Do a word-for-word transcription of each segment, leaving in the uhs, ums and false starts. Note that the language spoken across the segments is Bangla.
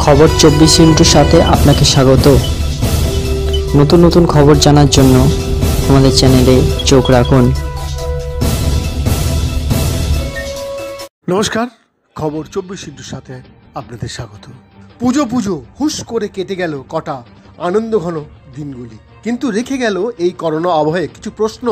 খবর চব্বিশ ইন্টুর সাথে আপনাকে স্বাগত। নতুন নতুন খবর জানার জন্য আমাদের চ্যানেলে চোখ রাখুন। নমস্কার, খবর চব্বিশ ইন্টুর সাথে আপনাদের স্বাগত। পুজো পুজো হুশ করে কেটে গেল কটা আনন্দঘন দিনগুলি, কিন্তু রেখে গেল এই করোনা আবহে কিছু প্রশ্ন।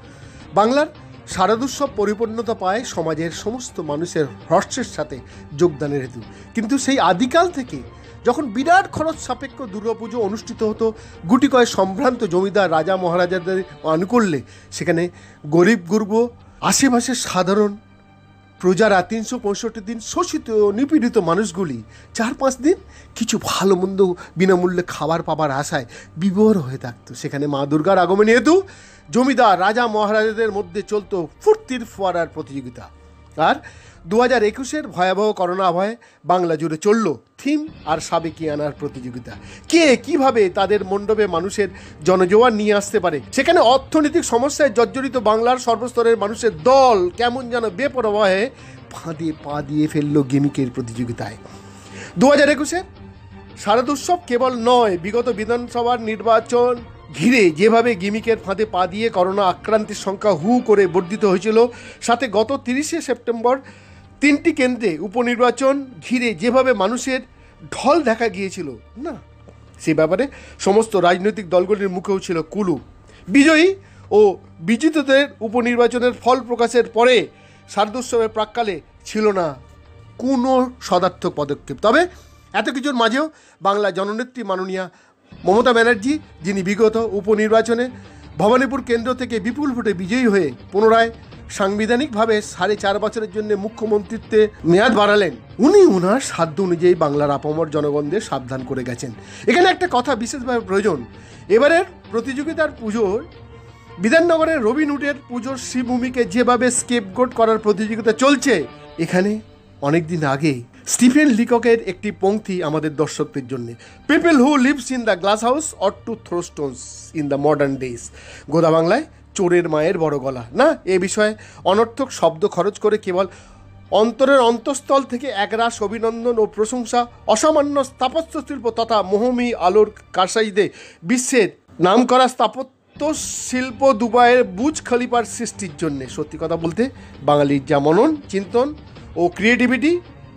বাংলার শারদোৎসব পরিপূর্ণতা পায় সমাজের সমস্ত মানুষের হর্ষের সাথে যোগদানের হেতু, কিন্তু সেই আদিকাল থেকে যখন বিরাট খরচ সাপেক্ষ দুর্গাপুজো অনুষ্ঠিত হতো গুটিকয় সম্ভ্রান্ত জমিদার রাজা মহারাজাদের আনুকূল্যে, সেখানে গরিব গুরব আশেপাশের সাধারণ প্রজারা তিনশো পঁয়ষট্টি দিন শোষিত নিপীড়িত মানুষগুলি চার পাঁচ দিন কিছু ভালো মন্দ বিনামূল্যে খাবার পাবার আশায় বিভোর হয়ে থাকত। সেখানে মা দুর্গার আগমনী হেতু জমিদার রাজা মহারাজাদের মধ্যে চলত ফুর্তির ফোয়ারার প্রতিযোগিতা। আর দু হাজার একুশের ভয়াবহ করোনা আবহে বাংলা জুড়ে চলল থিম আর সাবেকিয়ানার প্রতিযোগিতা। কে কিভাবে তাদের মণ্ডপে মানুষের জনজোয়ার নিয়ে আসতে পারে। সেখানে অর্থনৈতিক সমস্যায় জর্জরিত বাংলার সর্বস্তরের মানুষের দল কেমন যেন বেপরোয়াহে ফাঁদে পা দিয়ে ফেলল গেমিকের প্রতিযোগিতায়। দু হাজার একুশের শারদোৎসব কেবল নয়, বিগত বিধানসভার নির্বাচন ঘিরে যেভাবে গিমিকের ফাঁদে পা দিয়ে করোনা আক্রান্তের সংখ্যা হু করে বর্ধিত হয়েছিল, সাথে গত তিরিশে সেপ্টেম্বর তিনটি কেন্দ্রে উপনির্বাচন ঘিরে যেভাবে মানুষের ঢল দেখা গিয়েছিল, না সে ব্যাপারে সমস্ত রাজনৈতিক দলগুলির মুখেও ছিল কুলু। বিজয়ী ও বিজিতদের উপনির্বাচনের ফল প্রকাশের পরে শারদোৎসবের প্রাক্কালে ছিল না কোনো সদার্থক পদক্ষেপ। তবে এত কিছুর মাঝেও বাংলা জননেত্রী মাননীয়া মমতা ব্যানার্জি, যিনি বিগত উপনির্বাচনে ভবানীপুর কেন্দ্র থেকে বিপুল ভোটে বিজয়ী হয়ে পুনরায় সাংবিধানিকভাবে সাড়ে চার বছরের জন্য মুখ্যমন্ত্রীত্বে মেয়াদ বাড়ালেন, উনি উনার সাধ্য অনুযায়ী বাংলার আপামর জনগণদের সাবধান করে গেছেন। এখানে একটা কথা বিশেষভাবে প্রয়োজন। এবারের প্রতিযোগিতার পুজোর বিধাননগরের রবিনহুডের পুজোর শ্রীভূমিকে যেভাবে স্কেপগোট করার প্রতিযোগিতা চলছে, এখানে অনেকদিন আগে স্টিফেন লিককের একটি পংক্তি আমাদের দর্শকদের জন্য, people who lives in the glass house or to throw stones in the modern days. গোদা বাংলায় চোরের মায়ের বড় গলা। না, এ বিষয়ে অনর্থক শব্দ খরচ করে কেবল অন্তরের অন্তঃস্থল থেকে একরাশ অভিনন্দন ও প্রশংসা অসামান্য স্থাপত্য শিল্প তথা মোহমী আলোর কারসাজিতে বিশ্বের নামকরা স্থাপত্য শিল্প দুবাইয়ের বুর্জ খলিফার সৃষ্টির জন্যে। সত্যি কথা বলতে বাঙালির যা মনন চিন্তন ও ক্রিয়েটিভিটি,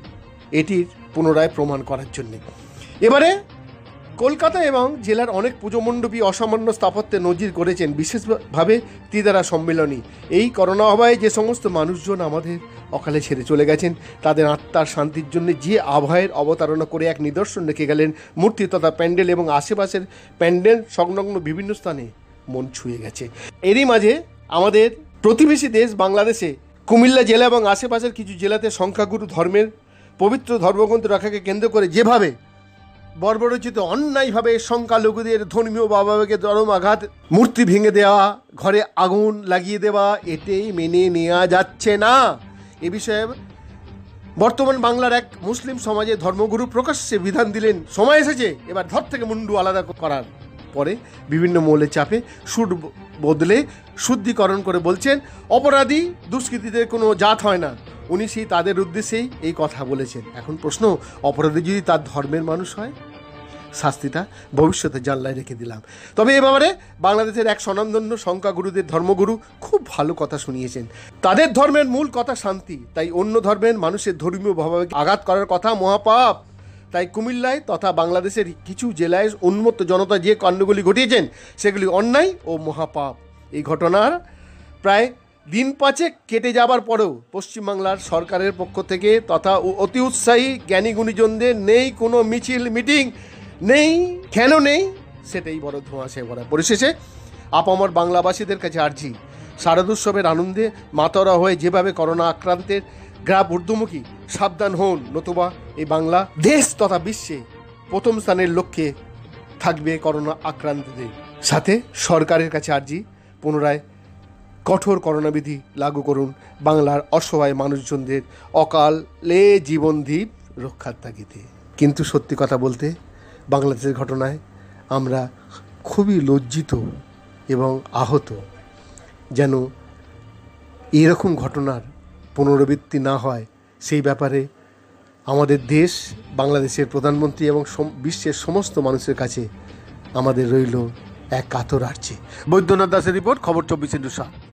এটির পুনরায় প্রমাণ করার জন্যে এবারে কলকাতা এবং জেলার অনেক পুজো মণ্ডপী অসামান্য স্থাপত্যে নজির করেছেন, বিশেষভাবে তিদারা সম্মেলনী। এই করোনা আবহে যে সমস্ত মানুষজন আমাদের অকালে ছেড়ে চলে গেছেন, তাদের আত্মার শান্তির জন্য যে আবহাওয়ার অবতারণা করে এক নিদর্শন রেখে গেলেন মূর্তি তথা প্যান্ডেল এবং আশেপাশের প্যান্ডেল সংলগ্ন বিভিন্ন স্থানে মন ছুঁয়ে গেছে। এরই মাঝে আমাদের প্রতিবেশী দেশ বাংলাদেশে কুমিল্লা জেলা এবং আশেপাশের কিছু জেলাতে সংখ্যাগুরু ধর্মের পবিত্র ধর্মগ্রন্থ রাখাকে কেন্দ্র করে যেভাবে বর্বরচিত অন্যায়ভাবে সংখ্যালঘুদের ধর্মীয় ভাবাবেগে চরম আঘাত, মূর্তি ভেঙে দেওয়া, ঘরে আগুন লাগিয়ে দেওয়া, এটাই মেনে নেওয়া যাচ্ছে না। এ বিষয়ে বর্তমান বাংলার এক মুসলিম সমাজে ধর্মগুরু প্রকাশ্যে বিধান দিলেন, সময় এসেছে এবার ধর থেকে মুন্ডু আলাদা করার। পরে বিভিন্ন মৌলের চাপে সুর বদলে শুদ্ধিকরণ করে বলছেন অপরাধী দুষ্কৃতীদের কোনো জাত হয় না। উনি সেই তাদের উদ্দেশ্যেই এই কথা বলেছেন। এখন প্রশ্ন, অপরাধী যদি তার ধর্মের মানুষ হয়, শাস্তিটা ভবিষ্যতে জানলায় রেখে দিলাম। তবে এ ব্যাপারে বাংলাদেশের এক স্বনামধন্য সংখ্যাগুরুদের ধর্মগুরু খুব ভালো কথা শুনিয়েছেন। তাদের ধর্মের মূল কথা শান্তি, তাই অন্য ধর্মের মানুষের ধর্মীয় ভাবে আঘাত করার কথা মহাপাপ। তাই কুমিল্লায় তথা বাংলাদেশের কিছু জেলায় উন্মত্ত জনতা যে কাণ্ডগুলি ঘটিয়েছেন, সেগুলি অন্যায় ও মহাপাপ। এই ঘটনার প্রায় দিন পাঁচেক কেটে যাবার পরেও পশ্চিমবাংলার সরকারের পক্ষ থেকে তথা অতি উৎসাহী জ্ঞানী গুণীজনদের নেই কোনো মিছিল মিটিং, নেই কেন নেই সেটাই বড় ধোঁয়াশায় ভরা। পরিশেষে আপামর বাংলাবাসীদের কাছে আর্জি, শারদোৎসবের আনন্দে মাতরা হয়ে যেভাবে করোনা আক্রান্তের গ্রাফ ঊর্ধ্বমুখী, সাবধান হন, নতুবা এই বাংলা দেশ তথা বিশ্বে প্রথম স্থানের লক্ষ্যে থাকবে করোনা আক্রান্তদের। সাথে সরকারের কাছে আর্জি, পুনরায় কঠোর করোনাবিধি লাগু করুন বাংলার অসহায় মানুষজনদের অকালে জীবনদ্বীপ রক্ষার তাগিদে। কিন্তু সত্যি কথা বলতে বাংলাদেশের ঘটনায় আমরা খুবই লজ্জিত এবং আহত, যেন এরকম ঘটনার পুনরাবৃত্তি না হয় সেই ব্যাপারে আমাদের দেশ বাংলাদেশের প্রধানমন্ত্রী এবং সম- বিশ্বের সমস্ত মানুষের কাছে আমাদের রইল এক কাতর আর্জি। বৈদ্যনাথ দাসের রিপোর্ট, খবর চব্বিশ ইন্টু সাত।